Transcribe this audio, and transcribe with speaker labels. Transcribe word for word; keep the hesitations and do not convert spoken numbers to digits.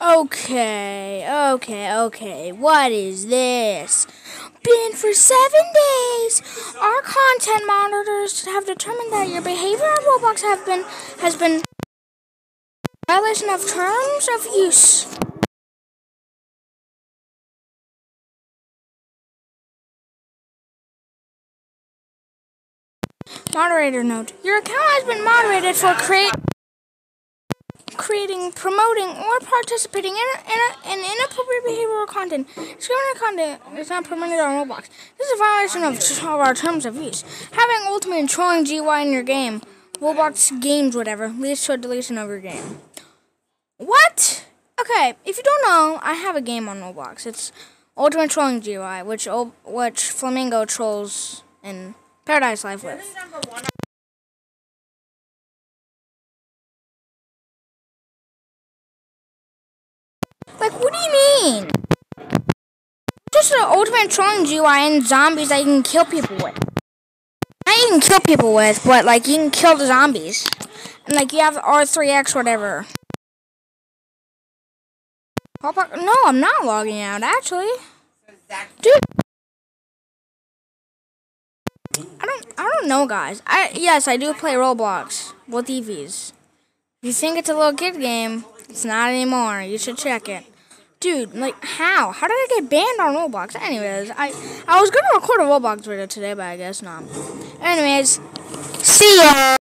Speaker 1: Okay, okay, okay. What is this? Been for seven days. Our content monitors have determined that your behavior on Roblox have been has been violation of terms of use. Moderator note: your account has been moderated for create. creating, promoting, or participating in, a, in, a, in inappropriate behavioral content. Discriminatory content is not permitted on Roblox. This is a violation of, of our terms of use. Having ultimate and trolling G Y in your game, Roblox games, whatever, leads to a deletion of your game. What? Okay, if you don't know, I have a game on Roblox. It's Ultimate Trolling G Y, which which Flamingo trolls in Paradise Life with. Like, what do you mean? Just an ultimate trolling G Y and zombies that you can kill people with. Not you can kill people with, but like you can kill the zombies. And like you have R three X whatever. No, I'm not logging out actually. Dude. I don't I don't know guys. I yes, I do play Roblox with E Vs. If you think it's a little kid game, it's not anymore. You should check it. Dude, like, how? How did I get banned on Roblox? Anyways, I I was going to record a Roblox video today, but I guess not. Anyways, see ya!